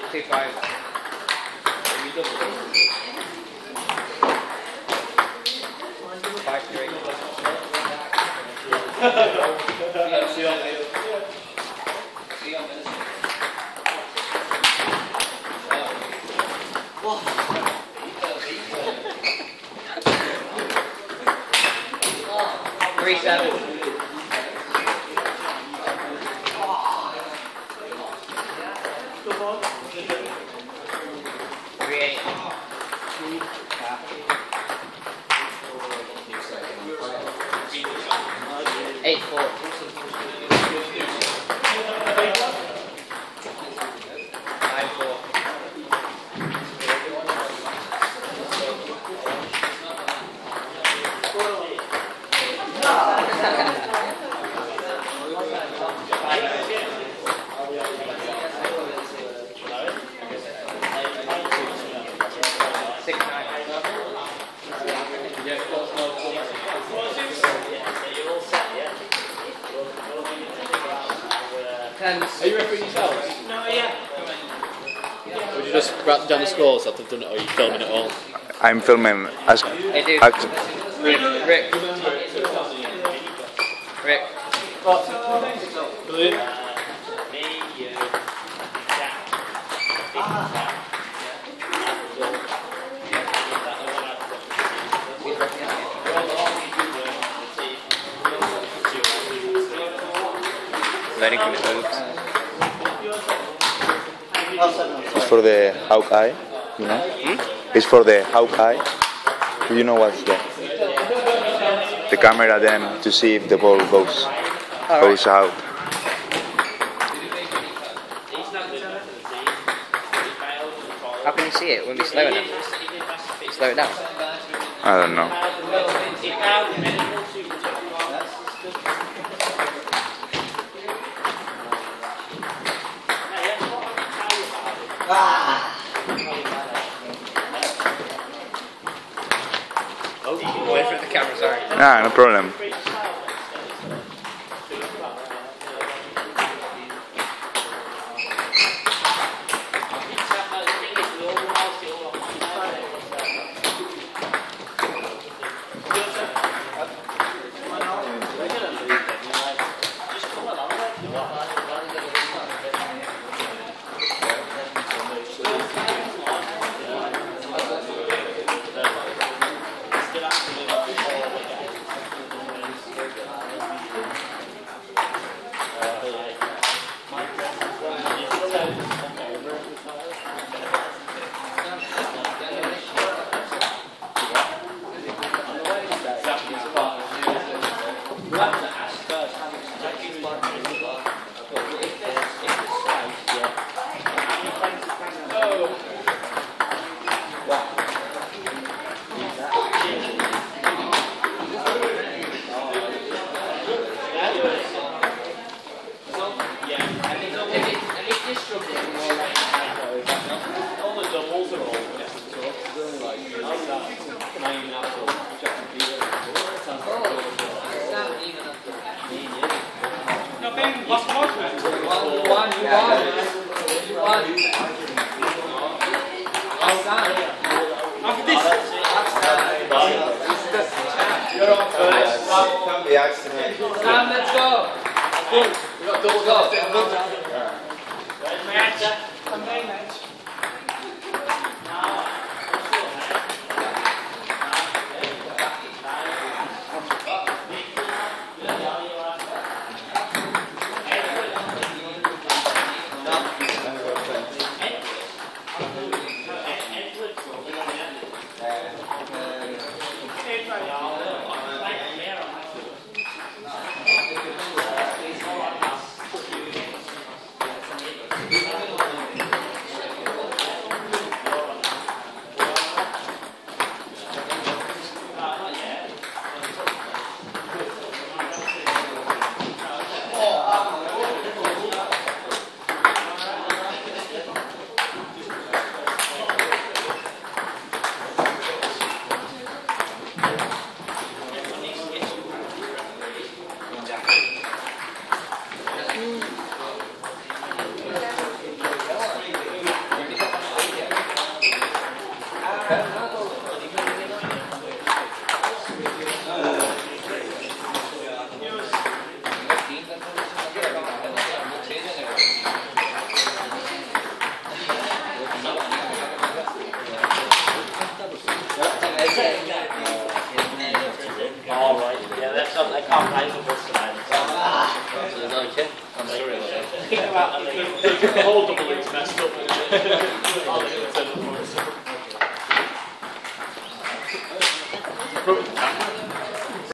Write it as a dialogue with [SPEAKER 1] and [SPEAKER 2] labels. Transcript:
[SPEAKER 1] 2-5. 5-3. Three 7. 3-8. 8-4. 9-4. 6-9.
[SPEAKER 2] Are you refereeing yourselves?
[SPEAKER 3] No, yeah.
[SPEAKER 2] Would you just write down the scores after they've done it, or are you filming it all?
[SPEAKER 4] I'm filming.
[SPEAKER 1] Hey, dude. Rick.
[SPEAKER 2] Brilliant.
[SPEAKER 1] Learning from his moves.
[SPEAKER 4] It's for the Hawkeye, you know? It's for the Hawkeye. You know what's the camera then to see if the ball goes out.
[SPEAKER 1] How can you see it when we slow it down? Slow it down.
[SPEAKER 4] I don't know.
[SPEAKER 1] Away from the camera, sorry.
[SPEAKER 4] Nah, no problem.
[SPEAKER 1] Sam, let's go. We got double go. Match.
[SPEAKER 2] The whole double league's messed up.